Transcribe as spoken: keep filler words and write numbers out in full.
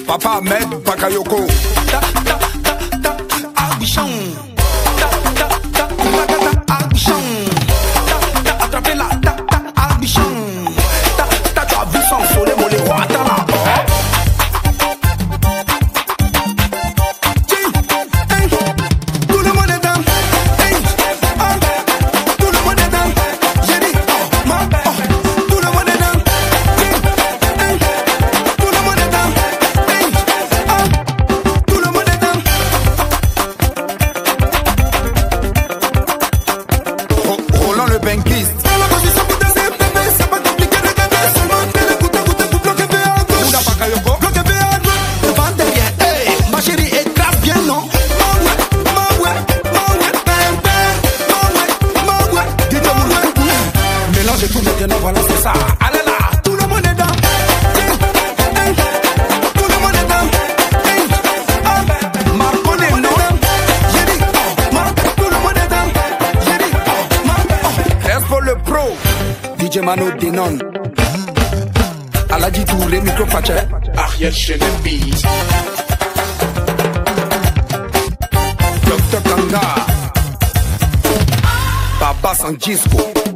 Papa Ahmed Bakayoko. Ta ta ta ta Abichon. Ta ta ta ta Abichon. Ta ta attrapez la ta ta Abichon. Ta ta tu as vu son soleil mon les rois attends là. Le bankiste. Ma chérie écrase bien non. Mélange tout maintenant, voilà c'est ça. Allez là, tout le monde est dans. Tout le monde est dans. Marconi non. J'ai dit, tout le monde est dans. J'ai dit, Reste pour le pro. D J Mano Denon. Aladji Touré, micro Fache. Ariel Chenebi. Docteur Kanga. Papa Sanjisco.